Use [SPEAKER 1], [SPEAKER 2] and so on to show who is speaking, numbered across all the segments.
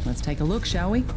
[SPEAKER 1] Let's take a look, shall we?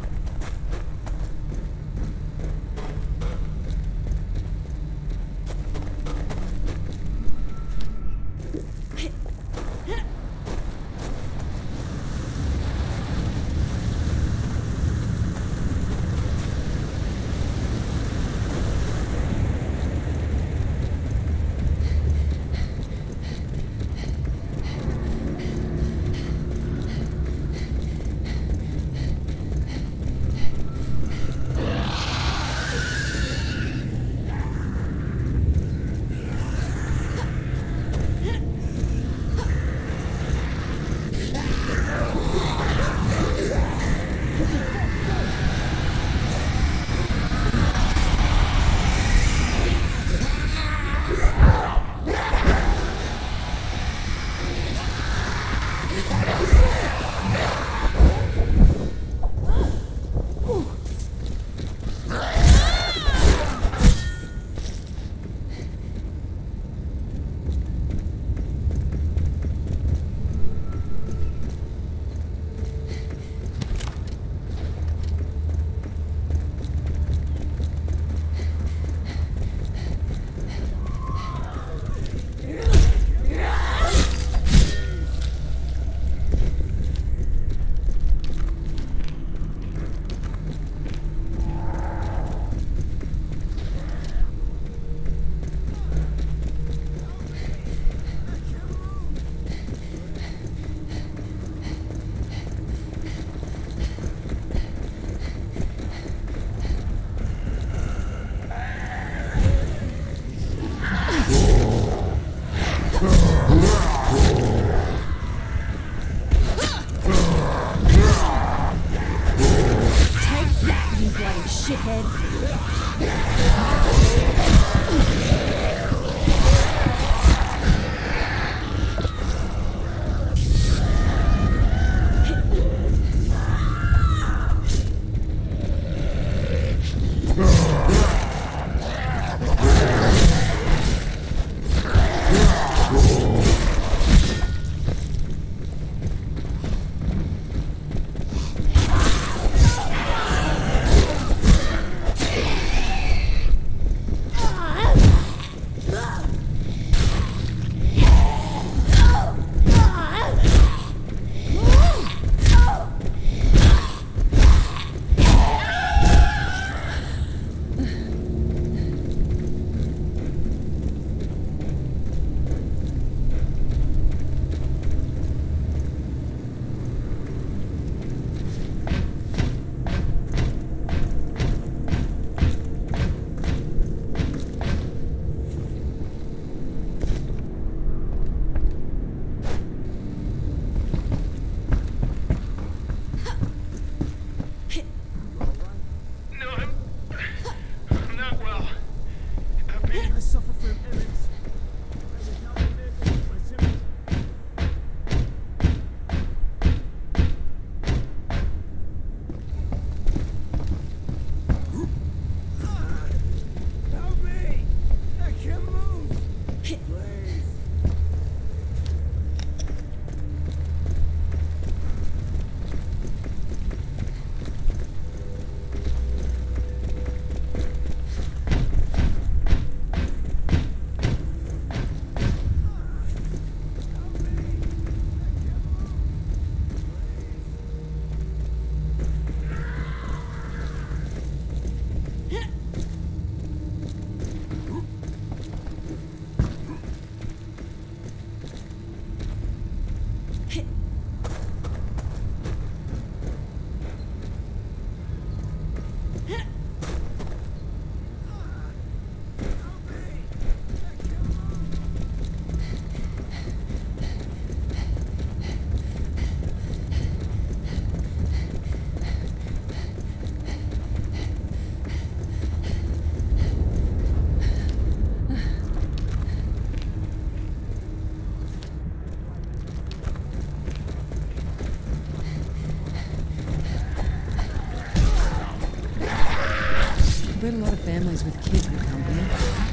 [SPEAKER 1] Bet a lot of families with kids would come here.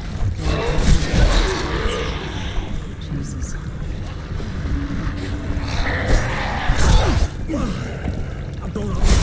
[SPEAKER 1] Jesus.
[SPEAKER 2] I don't know.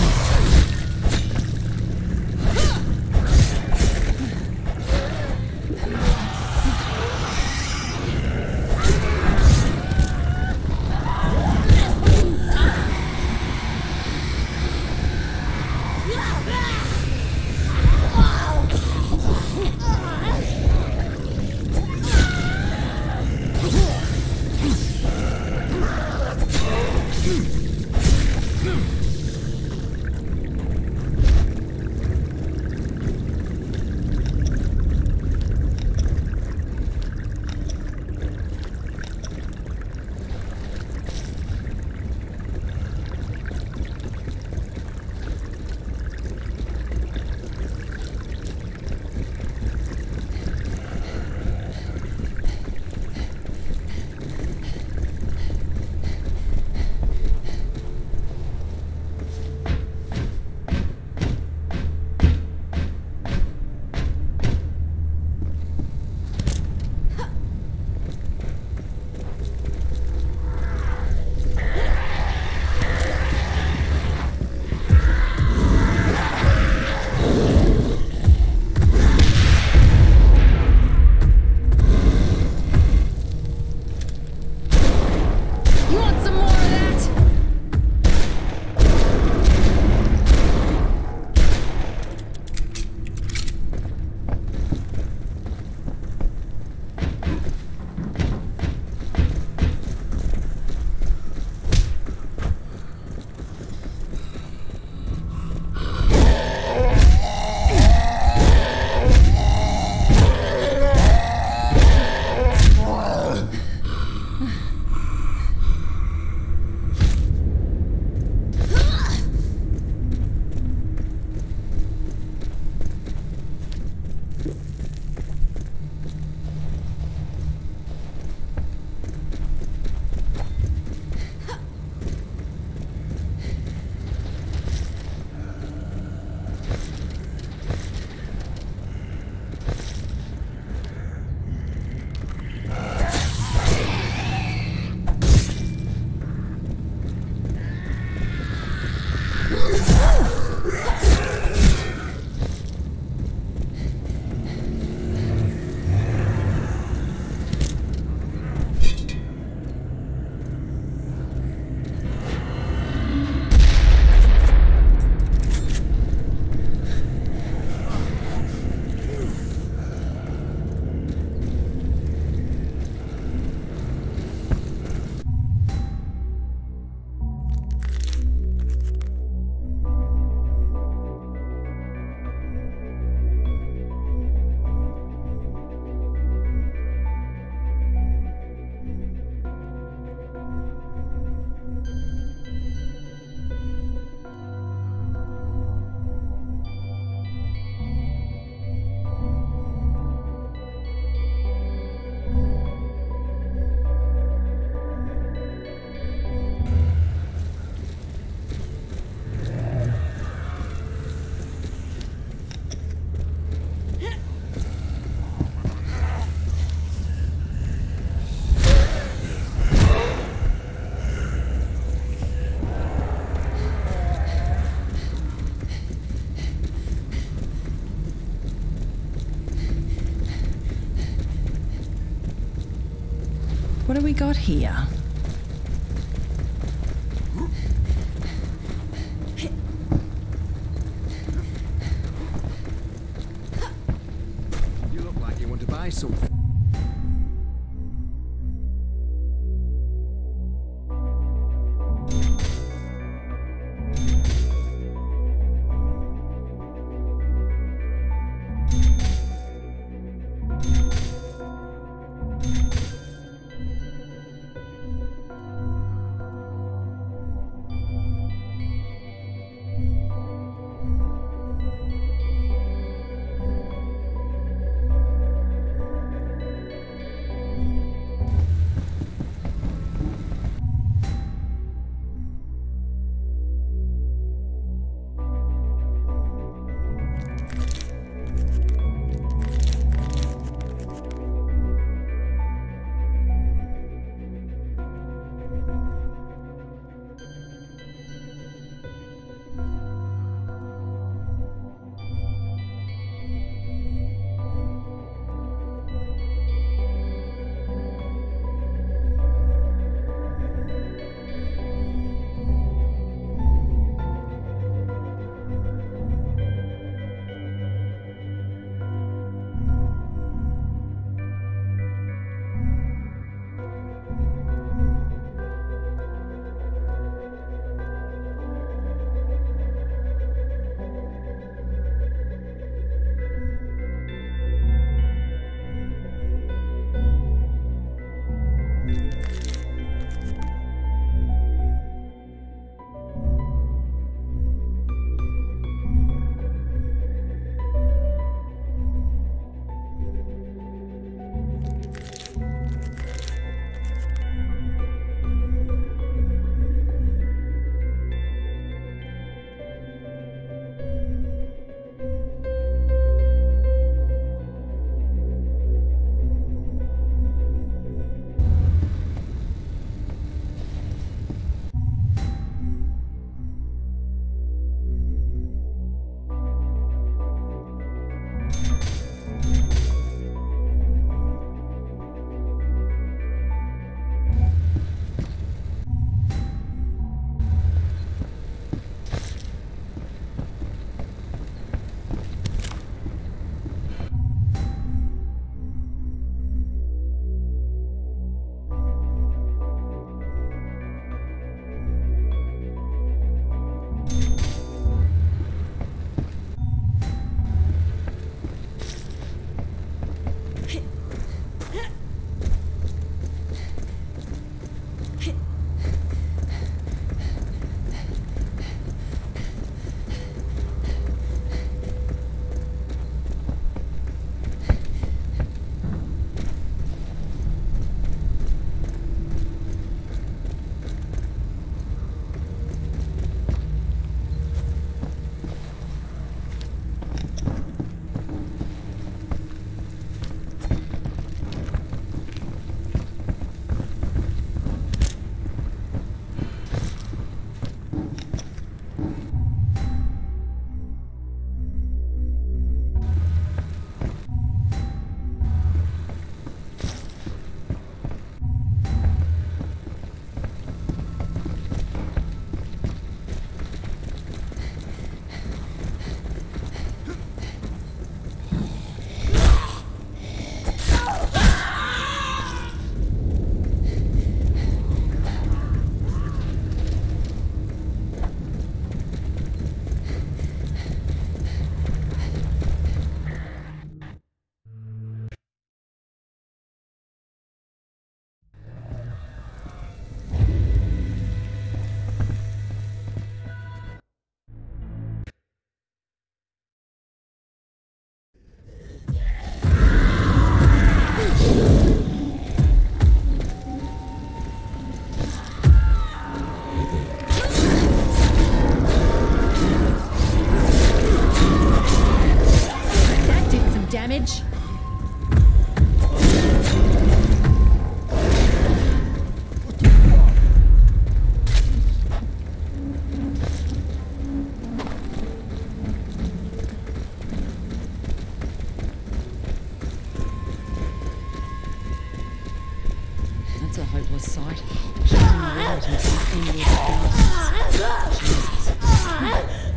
[SPEAKER 1] What do we got here?
[SPEAKER 2] You look like you want to buy something.
[SPEAKER 1] was sight. Shooting relatives with endless thousands. Jesus.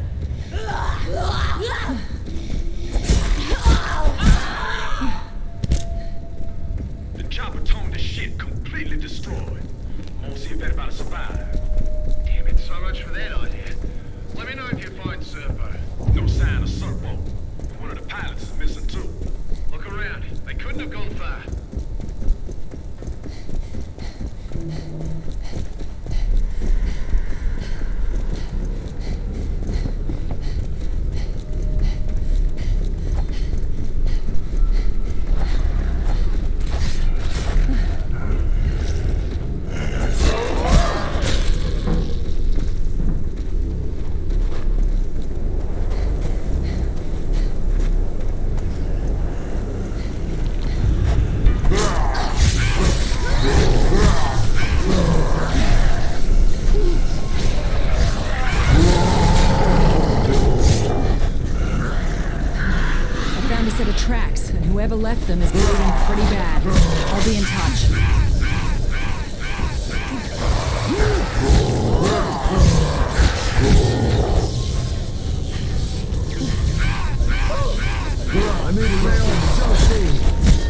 [SPEAKER 3] The chopper toned the shit, completely destroyed. Won't see if anybody's survived. Damn it, so much for that idea. Let me know if you find Serpo. No sign of Serpo. One of the pilots is missing too. Look around. They couldn't have gone far.
[SPEAKER 1] Tracks, and whoever left them is bleeding pretty bad. I'll be in touch.
[SPEAKER 2] I need a rail and Josie.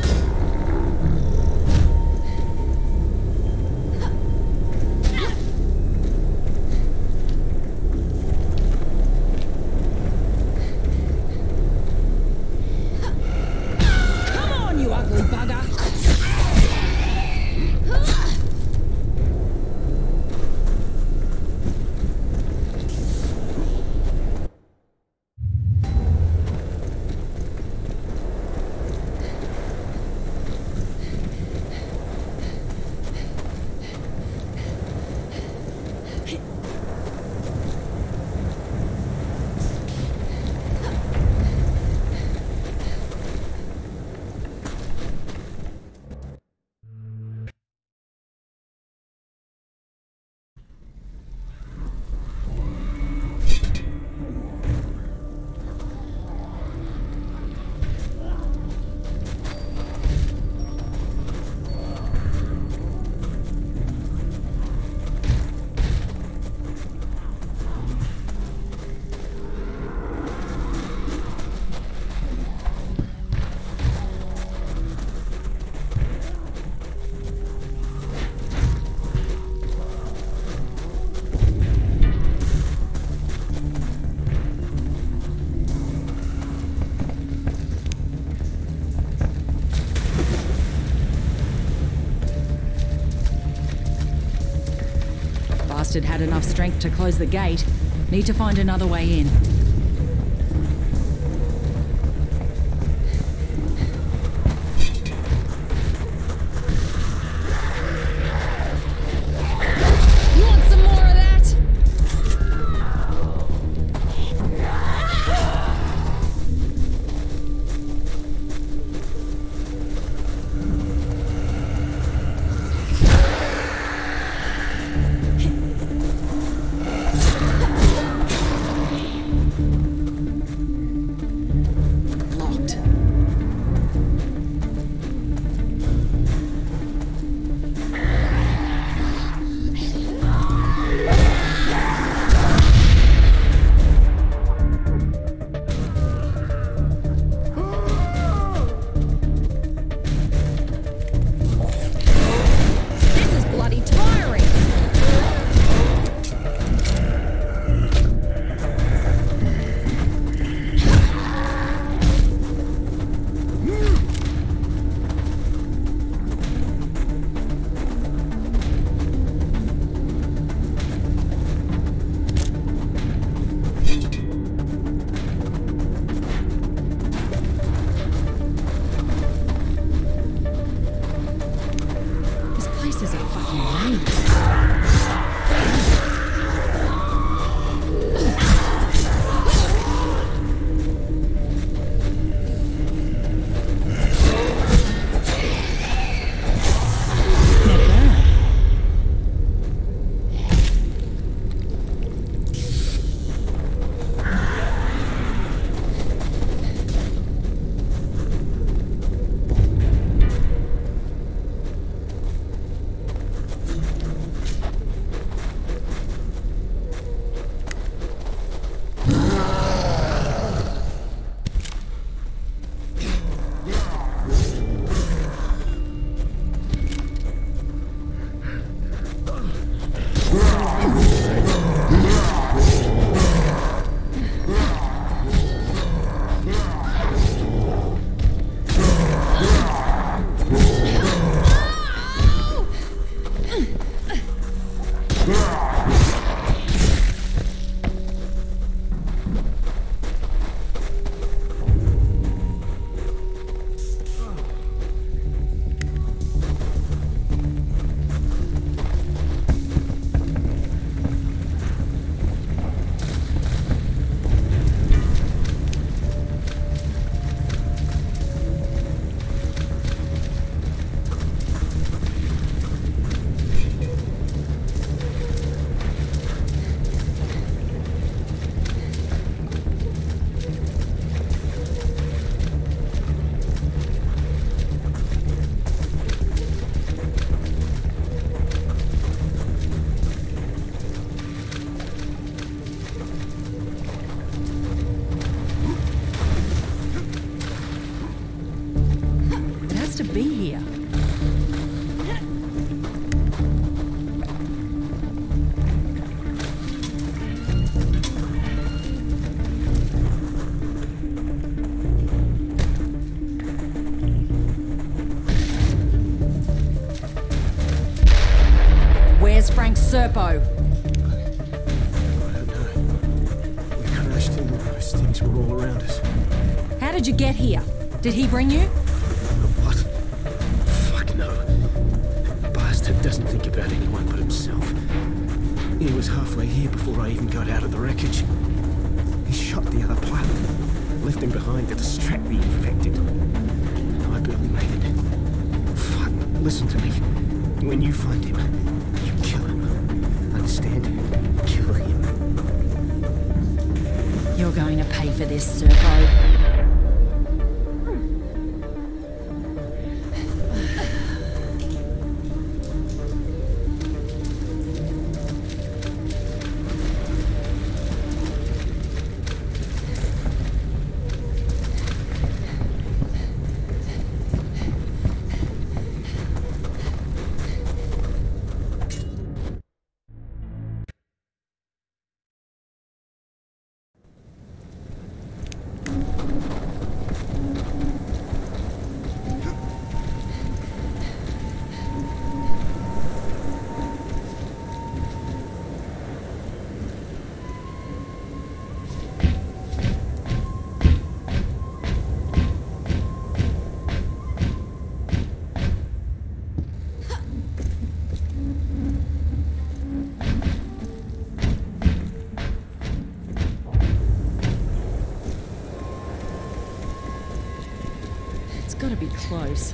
[SPEAKER 1] Bastard had enough strength to close the gate. Need to find another way in. You want some more of that? Serpo?
[SPEAKER 2] I don't know. We crashed in, those things were all around us.
[SPEAKER 1] How did you get here? Did he bring you?
[SPEAKER 2] What? Fuck no. That bastard doesn't think about anyone but himself. He was halfway here before I even got out of the wreckage. He shot the other pilot, left him behind to distract the infected. I barely made it. Fuck, listen to me. When you find him, you kill him. Understand? Kill him.
[SPEAKER 1] You're going to pay for this, Serpo. Gotta be close.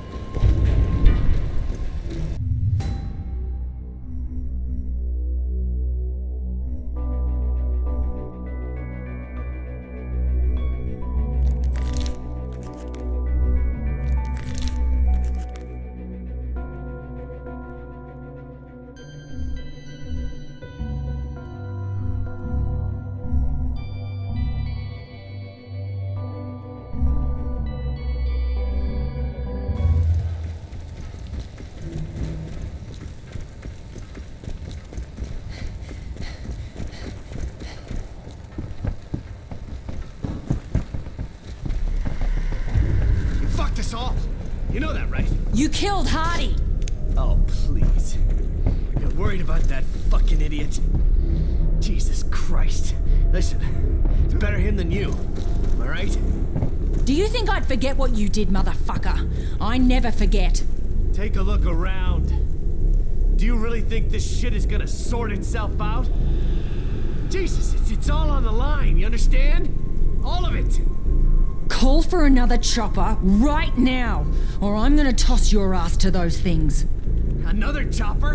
[SPEAKER 2] You know that, right?
[SPEAKER 1] You killed Hardy!
[SPEAKER 2] Oh, please. You're worried about that fucking idiot? Jesus Christ. Listen, it's better him than you. Am I right?
[SPEAKER 1] Do you think I'd forget what you did, motherfucker? I never forget.
[SPEAKER 2] Take a look around. Do you really think this shit is gonna sort itself out? Jesus, it's all on the line, you understand? All of it!
[SPEAKER 1] Call for another chopper right now, or I'm gonna toss your ass to those things.
[SPEAKER 2] Another chopper?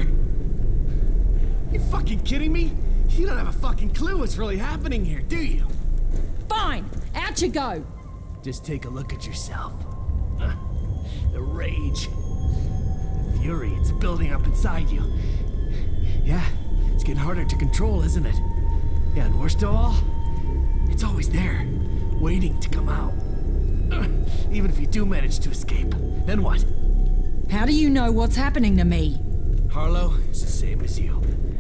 [SPEAKER 2] You fucking kidding me? You don't have a fucking clue what's really happening here, do you?
[SPEAKER 1] Fine, out you go.
[SPEAKER 2] Just take a look at yourself. The rage. The fury, it's building up inside you. Yeah, it's getting harder to control, isn't it? Yeah, and worst of all, it's always there, waiting to come out. Even if you do manage to escape, then what?
[SPEAKER 1] How do you know what's happening to me?
[SPEAKER 2] Harlow is the same as you.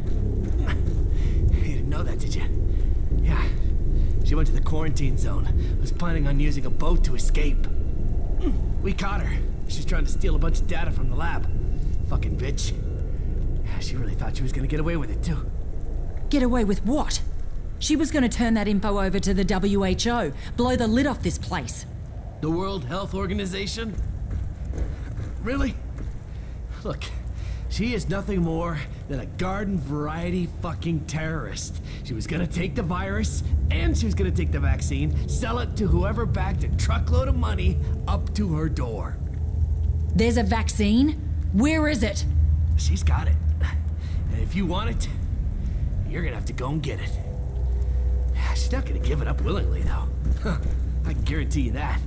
[SPEAKER 2] You didn't know that, did you? Yeah. She went to the quarantine zone. Was planning on using a boat to escape. We caught her. She's trying to steal a bunch of data from the lab. Fucking bitch. She really thought she was gonna get away with it, too.
[SPEAKER 1] Get away with what? She was gonna turn that info over to the WHO, blow the lid off this place.
[SPEAKER 2] The World Health Organization? Really? Look, she is nothing more than a garden variety fucking terrorist. She was gonna take the virus, and she was gonna take the vaccine, sell it to whoever backed a truckload of money up to her door.
[SPEAKER 1] There's a vaccine? Where is it?
[SPEAKER 2] She's got it. And if you want it, you're gonna have to go and get it. She's not gonna give it up willingly, though. I can guarantee you that.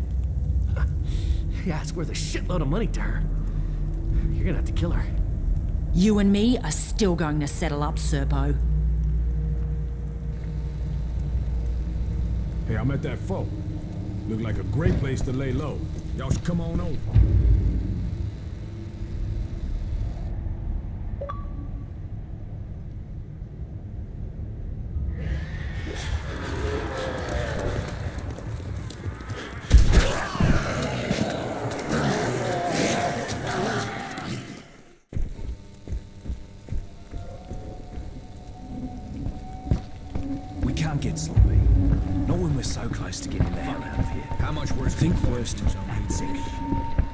[SPEAKER 2] Yeah, it's worth a shitload of money to her. You're gonna have to kill her.
[SPEAKER 1] You and me are still going to settle up, Serpo.
[SPEAKER 4] Hey, I'm at that fort. Look like a great place to lay low. Y'all should come on over.
[SPEAKER 2] we're so close to getting the hell out of here.
[SPEAKER 4] How much worse?
[SPEAKER 2] Think first, act second.